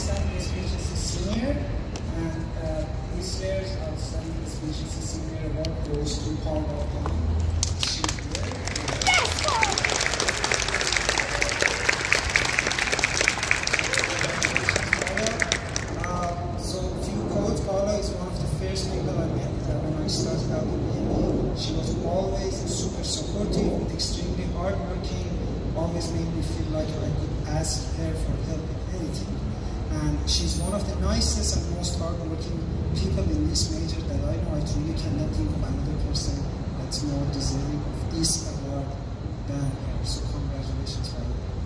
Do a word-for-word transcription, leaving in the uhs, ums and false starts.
outstanding speeches is senior, and uh, this year's outstanding speeches is senior award goes to Paula. Paula is one of the first people I met uh, when I started out in B M E. She was always super supportive, extremely hardworking, always made me feel like I could ask her for help with anything. And she's one of the nicest and most hardworking people in this major that I know. I truly cannot think of another person that's more deserving of this award than her. So congratulations, Paula.